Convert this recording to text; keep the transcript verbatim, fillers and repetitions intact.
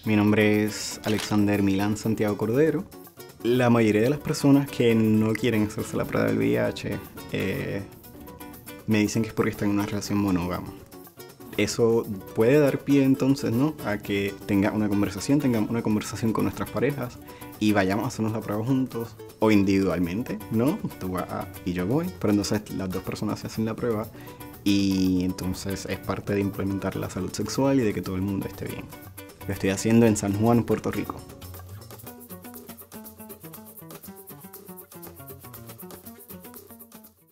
Mi nombre es Alexander Milán Santiago Cordero. La mayoría de las personas que no quieren hacerse la prueba del V I H eh, me dicen que es porque están en una relación monógama. Eso puede dar pie entonces, ¿no?, a que tenga una conversación, tengamos una conversación con nuestras parejas y vayamos a hacernos la prueba juntos o individualmente, ¿no? Tú vas y yo voy, pero entonces las dos personas se hacen la prueba y entonces es parte de implementar la salud sexual y de que todo el mundo esté bien. Lo estoy haciendo en San Juan, Puerto Rico.